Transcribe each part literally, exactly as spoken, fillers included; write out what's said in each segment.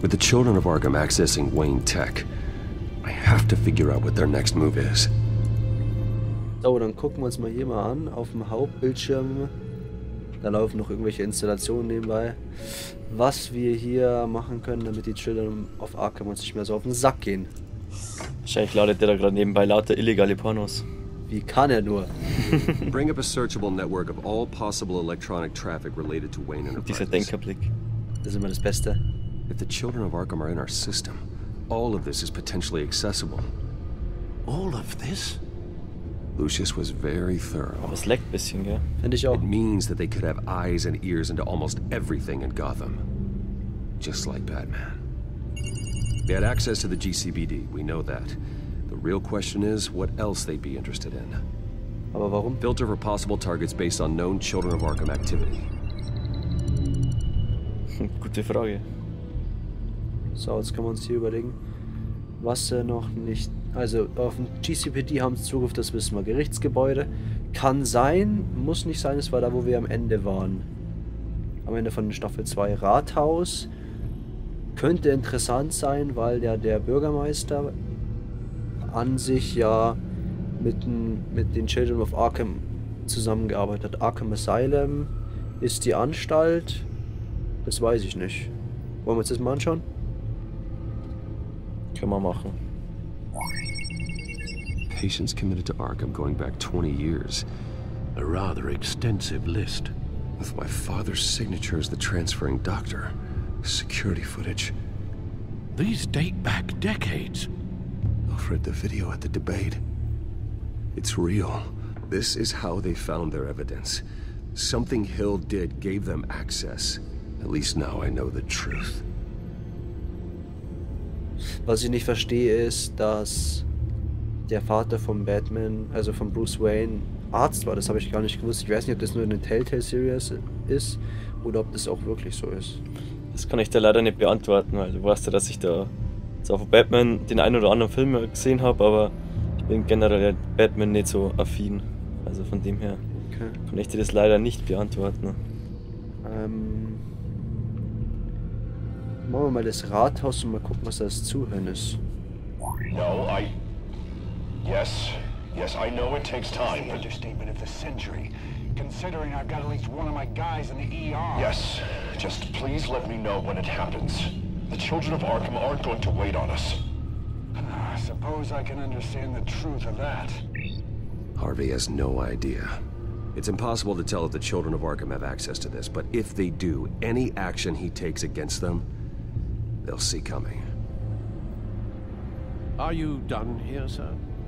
With the children of Arkham accessing Wayne Tech, I have to figure out what their next move is. So, dann gucken wir uns mal hier mal an, auf dem Hauptbildschirm. Da laufen noch irgendwelche Installationen nebenbei. Was wir hier machen können, damit die Children of Arkham uns nicht mehr so auf den Sack gehen. Wahrscheinlich ladet der da gerade nebenbei lauter illegale Pornos. Wie kann er nur? Bring up a searchable network of all possible electronic traffic related to Wayne Enterprises. Dieser Denkerblick. Das ist immer das Beste. If the children of Arkham are in our system, all of this is potentially accessible. All of this? Lucius was very thorough. Aber es leckt ein bisschen, gell? Finde ich auch. It means that they could have eyes and ears into almost everything in Gotham. Just like Batman. They had access to the G C B D, we know that. The real question is what else they'd be interested in. Aber warum? Filter for possible targets based on known Children of Arkham activity. Gute Frage. So, jetzt können wir uns hier überlegen, was er noch nicht... Also, auf dem G C P D haben sie Zugriff, das wissen wir. Gerichtsgebäude. Kann sein, muss nicht sein, es war da, wo wir am Ende waren. Am Ende von Staffel zwei. Rathaus. Könnte interessant sein, weil ja der Bürgermeister an sich ja mit den, mit den Children of Arkham zusammengearbeitet hat. Arkham Asylum ist die Anstalt. Das weiß ich nicht. Wollen wir uns das mal anschauen? Können wir machen. Patients committed to Arkham going back twenty years. A rather extensive list. With my father's signature as the transferring doctor. Security footage. These date back decades. Alfred, the video at the debate. It's real. This is how they found their evidence. Something Hill did gave them access. At least now I know the truth. Was ich nicht verstehe ist, dass der Vater von Batman, also von Bruce Wayne, Arzt war. Das habe ich gar nicht gewusst. Ich weiß nicht, ob das nur eine Telltale-Series ist oder ob das auch wirklich so ist. Das kann ich dir leider nicht beantworten, weil du weißt ja, dass ich da zwar von Batman den einen oder anderen Film gesehen habe, aber ich bin generell Batman nicht so affin. Also von dem her Okay. kann ich dir das leider nicht beantworten. Ähm, machen wir mal das Rathaus und mal gucken, was das Zuhören ist. No, I... Yes, yes, I know it takes time, The but... understatement of the century, considering I've got at least one of my guys in the E R. Yes, just please let me know when it happens. The children of Arkham aren't going to wait on us. I suppose I can understand the truth of that. Harvey has no idea. It's impossible to tell if the children of Arkham have access to this, but if they do, any action he takes against them, they'll see coming. Are you done here, sir?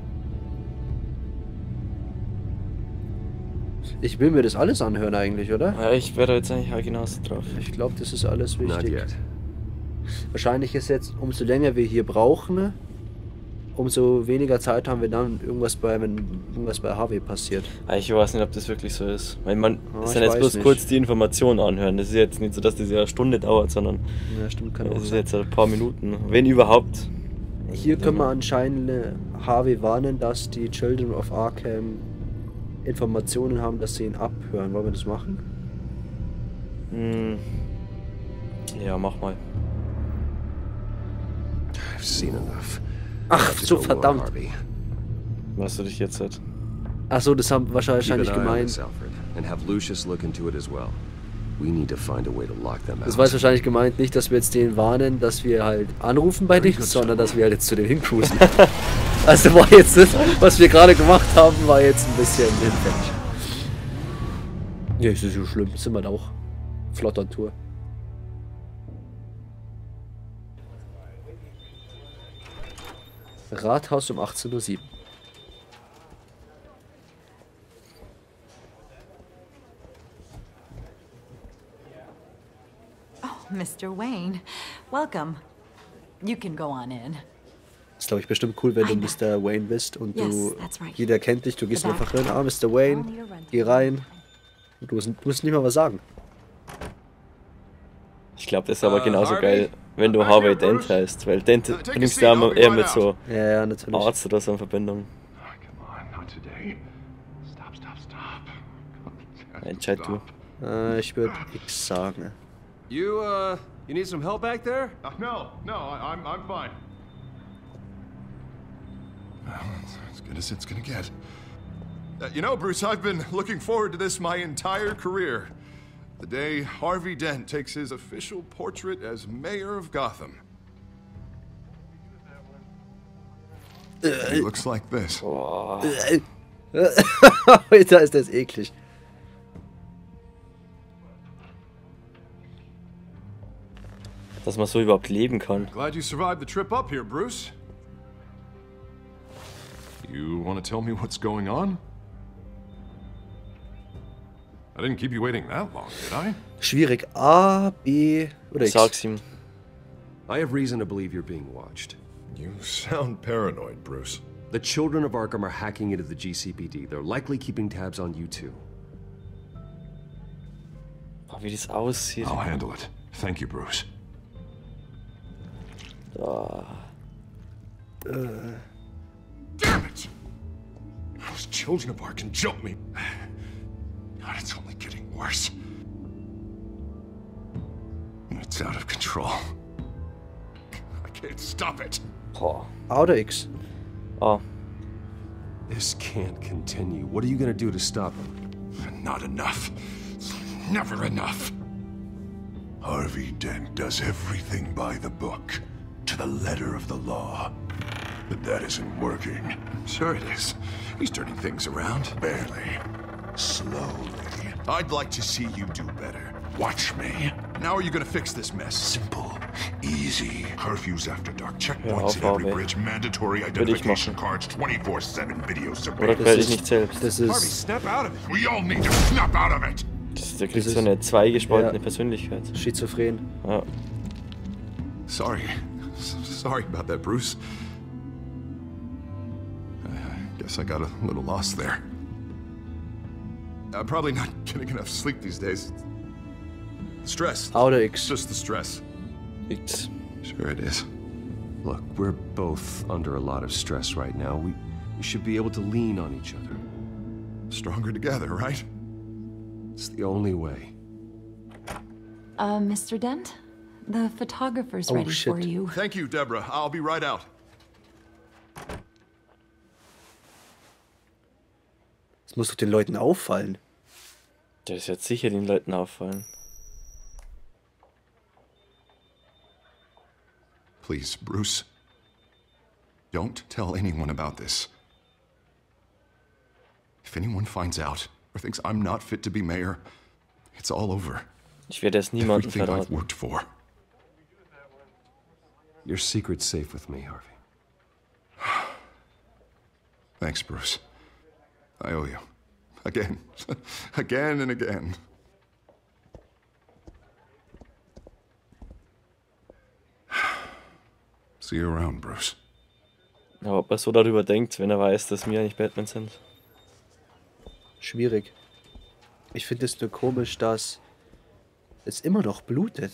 Ich will mir das alles anhören eigentlich, oder? Ja, ich wäre jetzt eigentlich auch genauso drauf. Ich glaube, das ist alles Not wichtig. yet. Wahrscheinlich ist jetzt, umso länger wir hier brauchen, umso weniger Zeit haben wir dann irgendwas bei, wenn irgendwas bei Harvey passiert. Ich weiß nicht, ob das wirklich so ist. Weil man Oh, das ich sind jetzt weiß bloß nicht. kurz die Informationen anhören. Das ist jetzt nicht so, dass das ja eine Stunde dauert, sondern Ja, stimmt, kann auch das ist sein. jetzt ein paar Minuten. Wenn überhaupt. Hier können wir anscheinend äh, Harvey warnen, dass die Children of Arkham Informationen haben, dass sie ihn abhören. Wollen wir das machen? Hm. Ja, mach mal. I've seen enough. Ach, Have to so go more, verdammt. Harvey. Was du dich jetzt halt. Achso, das haben Keep wahrscheinlich an eye on gemeint. this, Alfred, and have Lucius look into it as well. We need to find a way to lock them Das out. war jetzt wahrscheinlich gemeint, nicht, dass wir jetzt den warnen, dass wir halt anrufen bei denen, sondern dass wir halt jetzt zu dem hincruisen. Also war jetzt das, was wir gerade gemacht haben, war jetzt ein bisschen hinfällig. Ja, ist nicht so schlimm, sind wir da auch. Flotter Tour. Rathaus um achtzehn Uhr sieben. Oh, Mister Wayne, welcome. You can go on in. Ist, glaube ich, bestimmt cool, wenn du Mister Wayne bist und Yes, du, that's right. jeder kennt dich, du gehst The einfach back. rein, ah, Mister Wayne, geh rein. Und du musst, du musst nicht mal was sagen. Ich glaube, das ist aber Äh, genauso Harvey? geil, wenn du Right Harvey here, Dent Bruce. heißt, weil Dent Uh, take a bringst du seat, ja I'll immer be eher right mit out. so Ja, ja, natürlich. Arzt oder so in Verbindung. Oh, come on, not today. Stop, stop, stop. Entscheid du. Äh, ich würde X sagen. You, uh, You need some help back there? Uh, no, no, I, I'm, I'm fine. Well, it's as good as it's gonna get. Uh, you know, Bruce, I've been looking forward to this my entire career. The day Harvey Dent takes his official portrait as mayor of Gotham. He looks like this. Boah. Alter, ist das eklig. Dass man so überhaupt leben kann. Glad you survived the trip up here, Bruce. You want to tell me what's going on? I didn't keep you waiting that long, did I? Schwierig. A, B oder X? Sag's ihm. I have reason to believe you're being watched. You sound paranoid, Bruce. The children of Arkham are hacking into the G C P D. They're likely keeping tabs on you too. Oh, wie das aussieht. I'll handle it. Thank you, Bruce. Oh. Äh. Damn it! Those children of Arkham jumped me. God, it's only getting worse. It's out of control. I can't stop it. Boah. A oder X? Oh. This can't continue. What are you gonna do to stop him? Not enough. Never enough. Harvey Dent does everything by the book, to the letter of the law. But that isn't working. Sure it is. He's turning things around. Barely. Slowly. I'd like to see you do better. Watch me. Now are you gonna fix this mess? Simple. Easy. Curfews after dark. Checkpoints at every bridge. Mandatory identification cards. twenty-four seven video Oder surveillance. quäl dich nicht selbst. Das Harvey, ist... snap out of it. We all need to snap out of it. Das, der kriegt Das so ist- eine zweigespaltene ja. Persönlichkeit. Schizophren. Ja. Sorry. S- Sorry about that, Bruce. I guess I got a little lost there. I'm probably not getting enough sleep these days. Stress. A oder It's X? just the stress. X. Sure it is. Look, we're both under a lot of stress right now. We, we should be able to lean on each other. Stronger together, right? It's the only way. Uh, Mister Dent? The photographer's Oh, ready shit. for you. Thank you, Deborah. I'll be right out. Das muss doch den Leuten auffallen. Das wird sicher den Leuten auffallen. Please, Bruce. Don't tell anyone about this. If anyone finds out or thinks I'm not fit to be mayor, it's all over. Ich werde es niemandem Everything I've verraten. worked for. Your secret's safe with me, Harvey. Thanks, Bruce. I owe you. Again. Again and again. See you around, Bruce. Aber ob er so darüber denkt, wenn er weiß, dass wir eigentlich Batman sind. Schwierig. Ich finde es nur komisch, dass es immer noch blutet.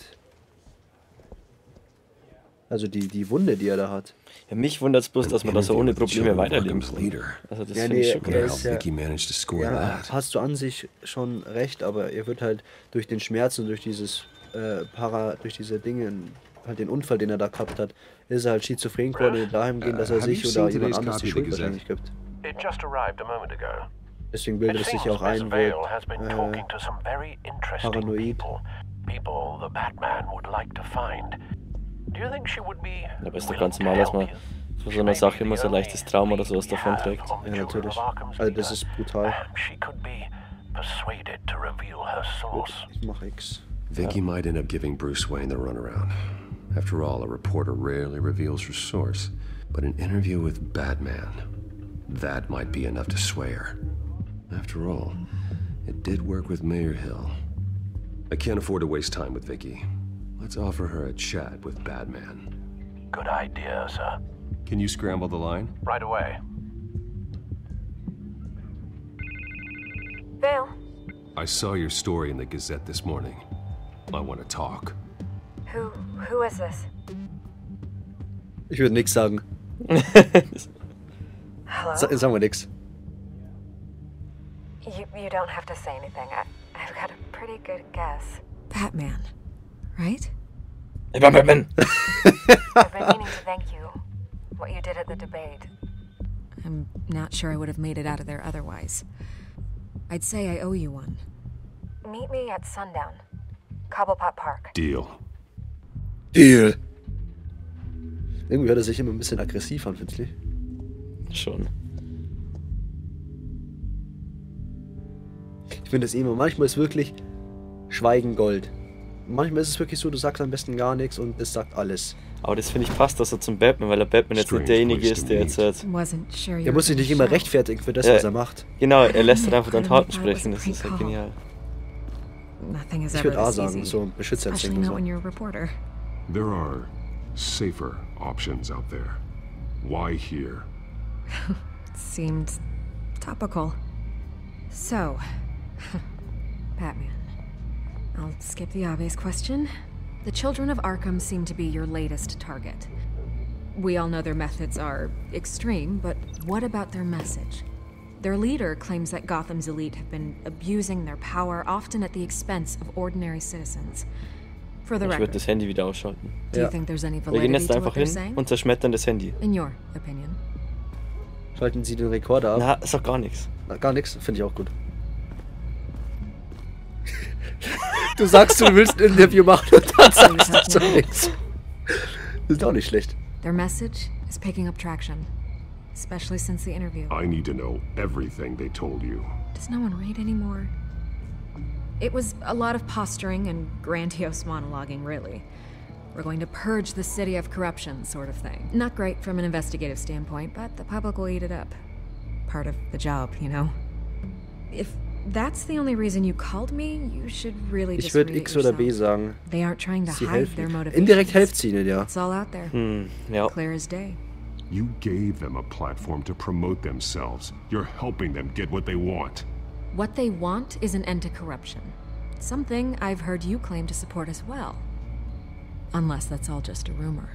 Also die, die Wunde, die er da hat. Ja, mich wundert es bloß, dass man da so ohne Probleme weiterleben Arkham's kann. leader. Also das Ja, finde nee, ich schon er Wonder krass. how ist ja- Vicky managed to score Ja, that. hast du an sich schon recht, aber er wird halt durch den Schmerz und durch dieses äh, Para, durch diese Dinge, halt den Unfall, den er da gehabt hat, ist er halt schizophren geworden dahingehend, dass er Uh, have sich you oder seen jemand today's anderes die copy of Schuld the wahrscheinlich gibt. It just arrived a moment ago. Deswegen It bildet es sich seems auch Miss ein, Vale wird has been äh, talking to some very interesting paranoid. people. People the Batman would like to find. Do you think she would be Ja, aber ist doch willing ganz to normal, dass help man you? von She so may einer be Sache the immer so ein only leichtes Trauma oder lead sowas we davon have trägt. on the Ja, children natürlich. of Arkham's Also das leader. ist brutal. She could be persuaded to reveal her source. Ich mach X. Vicky might end up giving Bruce Wayne the runaround. After all, a reporter rarely reveals her source. But an interview with Batman, that might be enough to sway her. After all, it did work with Mayor Hill. I can't afford to waste time with Vicky. Let's offer her a chat with Batman. Good idea, sir. Can you scramble the line? Right away. Vale, I saw your story in the Gazette this morning. I want to talk. who who is this? Ich würde nix sagen. Hello? Sa sagen wir nix. You you don't have to say anything. I, I've got a pretty good guess. Batman, right? Ich bin Batman! I've been meaning to thank you. What you did at the debate. I'm not sure I would have made it out of there otherwise. I'd say I owe you one. Meet me at sundown. Cobblepot Park. Deal. Deal. Irgendwie hört er sich immer ein bisschen aggressiv an, findest du? Schon. Ich finde das immer, manchmal ist wirklich Schweigen Gold. Manchmal ist es wirklich so, du sagst am besten gar nichts und es sagt alles. Aber das finde ich passt, dass er zum Batman, weil der Batman jetzt nicht derjenige ist, der jetzt halt... Wasn't sure you Er muss sich nicht immer rechtfertigen für das, Ja. was er macht. Genau, er lässt halt einfach dann Taten sprechen, das ist halt genial. Nothing is Ich ever würde A this sagen, easy. so ein Beschützerinstinkt Especially und not when so. you're a reporter. There are safer options out there. Why here? Seemed topical. So, Batman. I'll skip the obvious question. The children of Arkham seem to be your latest target. We all know their methods are extreme, but what about their message? Their leader claims that Gotham's elite have been abusing their power, often at the expense of ordinary citizens. For the Ich würde record, das Handy wieder ausschalten. do you Ja. think there's any Wir gehen validity jetzt to einfach what they're hin saying? und zerschmettern das Handy. In your opinion? Schalten Sie den Rekorder ab. Na, ist doch gar nichts. Na, gar nichts, finde ich auch gut. Du sagst, du willst ein Interview machen und dann sagst du nichts. Das ist auch nicht schlecht. Their message is picking up traction, especially since the interview. I need to know everything they told you. Does no one read anymore? It was a lot of posturing and grandiose monologuing, really. We're going to purge the city of corruption, sort of thing. Not great from an investigative standpoint, but the public will eat it up. Part of the job, you know? If that's the only reason you called me, you should really Ich just würde read it X oder B yourself. sagen. They aren't trying to Sie hide helfen. their motivations. Indirekt hilft sie ihnen, ja. It's all out there. Hm, ja. Clear as day. You gave them a platform to promote themselves. You're helping them get what they want. What they want is an end to corruption. Something I've heard you claim to support as well. Unless that's all just a rumor.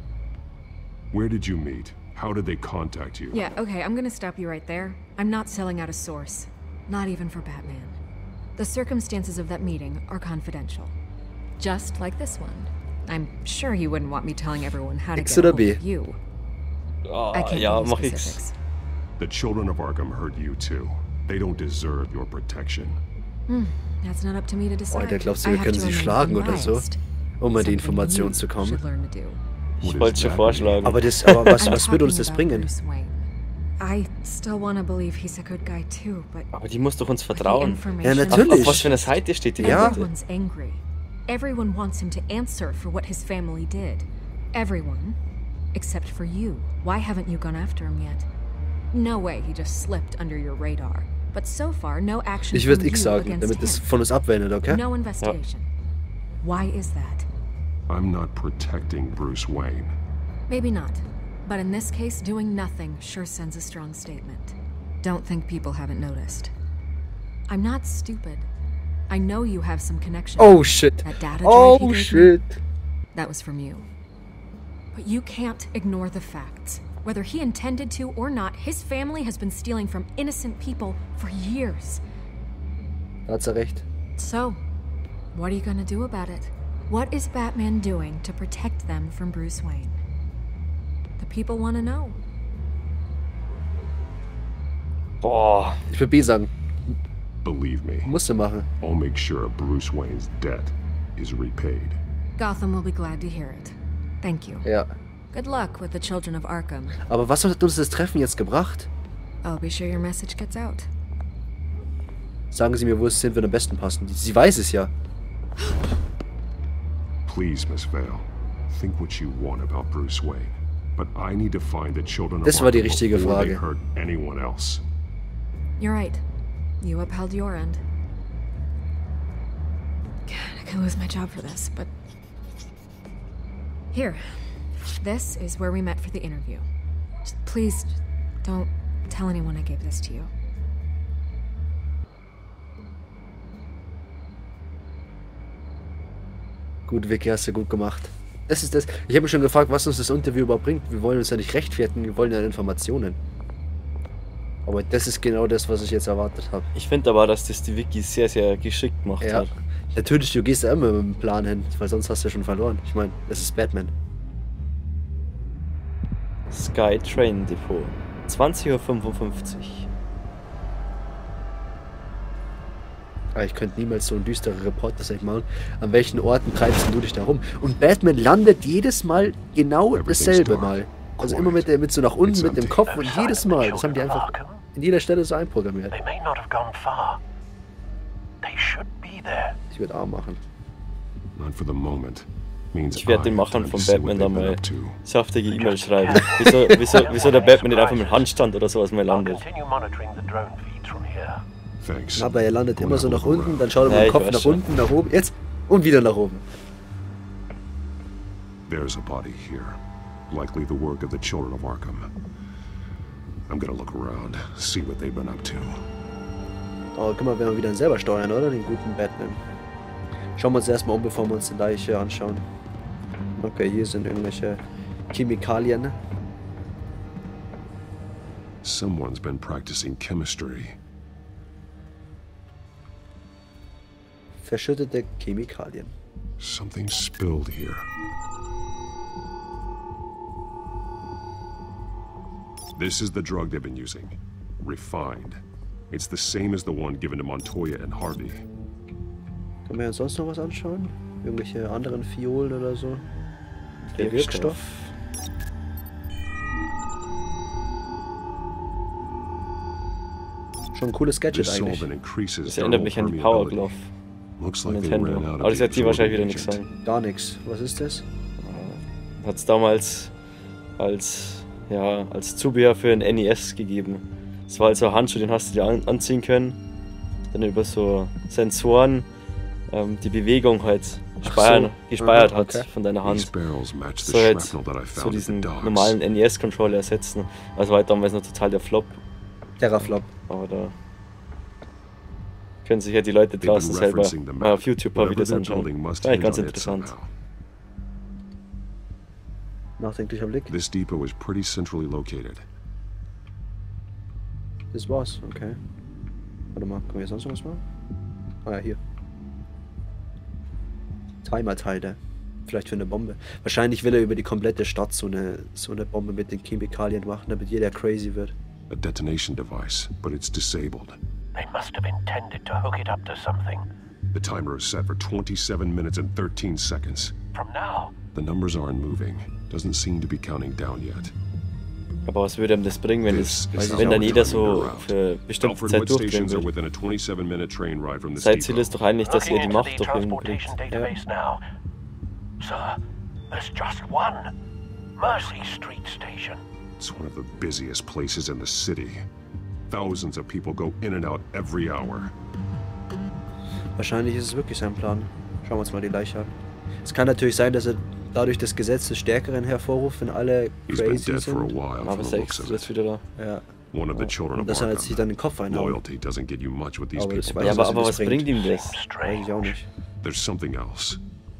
Where did you meet? How did they contact you? Yeah, okay, I'm gonna stop you right there. I'm not selling out a source. Not even for Batman. The circumstances of that meeting are confidential. Just like this one. I'm sure you wouldn't want me telling everyone how to X get a oder hold B? of you. Ah, I can't ja, give you mach X. specifics. The children of Arkham heard you too. They don't deserve your protection. Hmm, that's not up to me to decide. Oh, der glaubst du, I wir have können to sie remain schlagen oder so? unbiased. Um an die Something Information you zu kommen. should learn to do. Ich wollte schon vorschlagen. Aber, das, aber was, I'm was würde uns talking das about bringen? Bruce Wayne. I still want to believe he's a good guy too, but Aber die muss doch uns with the vertrauen. information Ja, Auf, natürlich. auf was für eine Seite steht die Ja. Leute? Everyone's angry. Everyone wants him to answer for what his family did. Everyone, except for you. Why haven't you gone after him yet? No way he just slipped under your radar. But so far, no action Ich from würde you X sagen, against damit es him. von uns abwendet, okay? No investigation. Why is that? I'm not protecting Bruce Wayne. Maybe not. But in this case, doing nothing sure sends a strong statement. Don't think people haven't noticed. I'm not stupid. I know you have some connection. Oh shit. That data drive Oh he gave me, shit. that was from you. But you can't ignore the facts. Whether he intended to or not, his family has been stealing from innocent people for years. Da hat sie recht. So, what are you gonna do about it? What is Batman doing to protect them from Bruce Wayne? The people want to know. Boah. Ich würde B sagen. Believe me, Musste machen. I'll make sure Bruce Wayne's debt is repaid. Gotham will be glad to hear it. Thank you. Ja. Good luck with the children of Arkham. Aber was hat uns das Treffen jetzt gebracht? I'll be sure your message gets out. Sagen Sie mir, wo es sind, wenn am besten passen. Sie weiß es ja. Please, Miss Vale, think what you want about Bruce Wayne. But I need to find the children of Das war die Arkham richtige before they Frage. hurt anyone else. You're right. You upheld your end. God, I could lose my job for this, but... Here. This is where we met for the interview. Just please, don't tell anyone I gave this to you. Gut, Vicky, hast du gut gemacht. Das ist das. Ich habe mich schon gefragt, was uns das Interview überhaupt bringt. Wir wollen uns ja nicht rechtfertigen, wir wollen ja Informationen. Aber das ist genau das, was ich jetzt erwartet habe. Ich finde aber, dass das die Wiki sehr, sehr geschickt gemacht Ja. hat. Natürlich, du gehst ja immer mit dem Plan hin, weil sonst hast du ja schon verloren. Ich meine, das ist Batman. Sky Train Depot. zwanzig Uhr fünfundfünfzig. Aber ich könnte niemals so ein düsterer Reporter machen. An welchen Orten treibst du dich da rum? Und Batman landet jedes Mal genau dasselbe Mal. Also immer mit, der, mit so nach unten mit dem Kopf und jedes Mal. Das haben die einfach in jeder Stelle so einprogrammiert. Ich würde A machen. Ich werde den Machern von Batman da mal saftige E-Mail schreiben. Wieso, wieso, wieso der Batman nicht einfach mit Handstand oder sowas mal landet. Aber er landet immer so nach unten, dann schaut er mit dem Kopf nach unten, nach oben, jetzt und wieder nach oben. There's a body here. Likely the work of the children of Arkham. I'm gonna look around, see what they've been up to. Oh, guck mal, wenn wir wieder selber steuern, oder? Den guten Batman. Schauen wir uns erstmal um, bevor wir uns die Leiche anschauen. Okay, hier sind irgendwelche Chemikalien. Someone's been practicing chemistry. Verschüttete Chemikalien. Something spilled here. This is the drug they've been using. Refined. It's the same as the one given to Montoya and Harvey. Können wir uns sonst noch was anschauen? Irgendwelche anderen Fiolen oder so? Der Wirkstoff. Schon ein cooles Gadget eigentlich. Das erinnert mich an die Power Glove von Nintendo. Aber das wird dir wahrscheinlich wieder nichts sagen. Gar nichts. Was ist das? Hat es damals als, ja, als Zubehör für ein N E S gegeben. Das war also ein Handschuh, den hast du dir an anziehen können. Dann über so Sensoren ähm, die Bewegung halt speichern, so. gespeichert ah, okay. hat von deiner Hand. So halt so diesen normalen N E S-Controller ersetzen. Also war halt damals noch total der Flop. Terraflop. Aber da können sich ja die Leute draußen selber mal auf YouTube ein paar Videos anschauen. Das ist eigentlich ganz interessant. Nachdenklicher Blick. This depot is pretty centrally located. Das war's, okay. Warte mal, können wir sonst noch was machen? Ah ja, hier. Timer-Teile. Vielleicht für eine Bombe. Wahrscheinlich will er über die komplette Stadt so eine, so eine Bombe mit den Chemikalien machen, damit jeder crazy wird. A detonation device, but it's disabled. They must have intended to hook it up to something. The timer is set for twenty-seven minutes and thirteen seconds. From now? The numbers aren't moving. Doesn't seem to be counting down yet. Aber was würde ihm das bringen, wenn, es, wenn dann jeder so für bestimmte Zeit durchdrehen will? Sein Ziel ist doch eigentlich, dass er die Macht durch ihn bringt. Ja. Sir, there's just one. Mercy Street Station. It's one of the busiest places in the city. Thousands of people go in and out every hour. Wahrscheinlich ist es wirklich sein Plan. Schauen wir uns mal die Leiche an. Es kann natürlich sein, dass er dadurch das Gesetz des Stärkeren hervorruft, wenn alle crazy sind. Aber Sex ist wieder da. Ja. Und dass er jetzt sich dann den Kopf einhaut. Aber das ja, aber, aber was bringt. bringt ihm das? Weiß ich auch nicht. There's something else.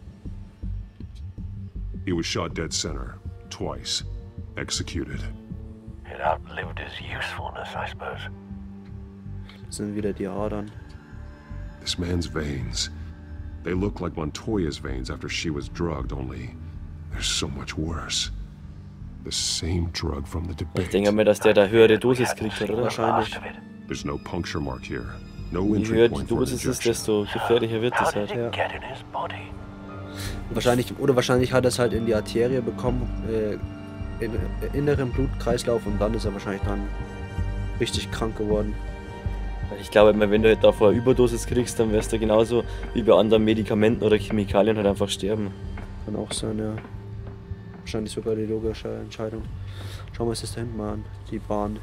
He was shot dead center, twice, executed. It outlived his usefulness, I suppose. Das sind wieder die Adern. This man's veins. They look like Montoya's veins after she was drugged, only they're so much worse. The same drug from the debate. Ich denke mir, dass der da höhere Dosis kriegt, oder? Wahrscheinlich. There's no puncture mark here. No Je höher die Dosis ist, desto gefährlicher wird es halt. Ja. Wahrscheinlich, oder wahrscheinlich hat er es halt in die Arterie bekommen, äh, in äh, inneren Blutkreislauf, und dann ist er wahrscheinlich dann richtig krank geworden. Ich glaube, wenn du halt davor eine Überdosis kriegst, dann wirst du genauso wie bei anderen Medikamenten oder Chemikalien halt einfach sterben. Kann auch sein, ja. Wahrscheinlich sogar die logische Entscheidung. Schauen wir uns das da hinten mal an, die Bahn.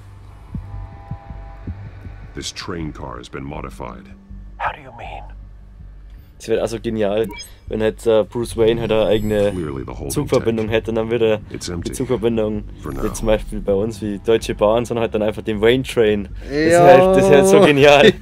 This train car has been modified. How do you mean? Es wäre also genial, wenn halt uh, Bruce Wayne halt eine eigene Zugverbindung hätte, und dann würde die Zugverbindung nicht zum Beispiel bei uns wie Deutsche Bahn, sondern halt dann einfach den Wayne Train. Das ja. wäre halt, das wär halt so genial.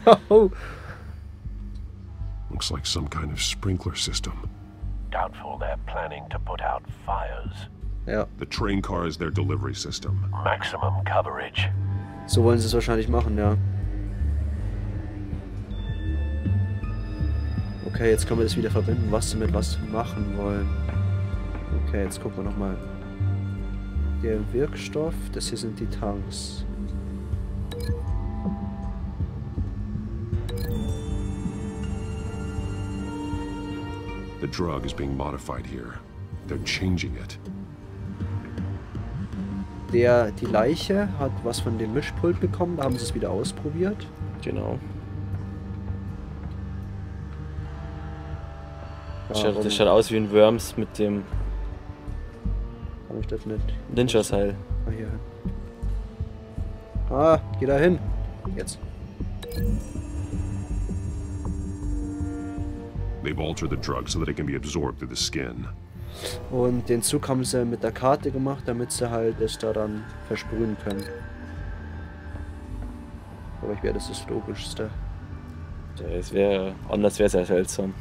Looks like some kind of sprinkler system. Doubtful they're planning to put out fires. Ja. The train car is their delivery system. Maximum coverage. So wollen sie es wahrscheinlich machen, ja. Okay, jetzt können wir das wieder verbinden, was sie mit was machen wollen. Okay, jetzt gucken wir nochmal. Der Wirkstoff, das hier sind die Tanks. The drug is being modified here. They're changing it. Der, die Leiche hat was von dem Mischpult bekommen, da haben sie es wieder ausprobiert. Genau. Das schaut, das schaut aus wie ein Worms mit dem Kann ich das nicht? Ninja-Seil. Ah, hier hin. Ah, geh da hin. Jetzt. They've altered the drug so that it can be absorbed through the skin. Und den Zug haben sie mit der Karte gemacht, damit sie halt es da dann versprühen können. Aber ich wäre das das Logischste. Es wäre, anders wäre sehr seltsam.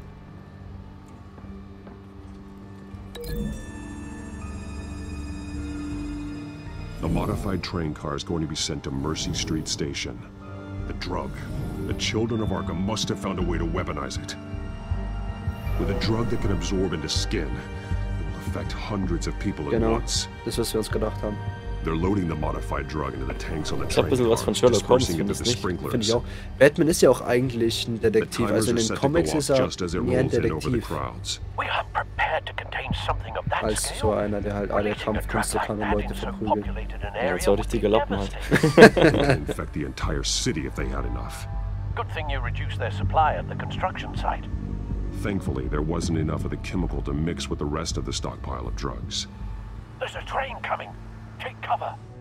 A modified train car is going to be sent to Mercy Street Station. The drug. The children of Arkham must have found a way to weaponize it. With a drug that can absorb into skin, it will affect hundreds of people at Genau, once. das was wir uns gedacht haben. They're loading the modified drug into the tanks on the Ich hab ein train bisschen was car, von Sherlock Holmes, dispersing it to findest the nicht? sprinklers. Finde ich auch. Batman ist ja auch eigentlich ein Detektiv, also in den Comics ist er just as it mehr ein rolls in over the Detektiv, crowds. We are prepared to contain something of that als scale. so einer, der halt alle Kampfkünste kann und Leute verprügeln. Ja, und so richtige Lappen hat. Infect the entire city if they had enough. Good thing you reduced their supply at the construction site. Thankfully, there wasn't enough of the chemical to mix with the rest of the stockpile of drugs. There's a train coming. Take cover.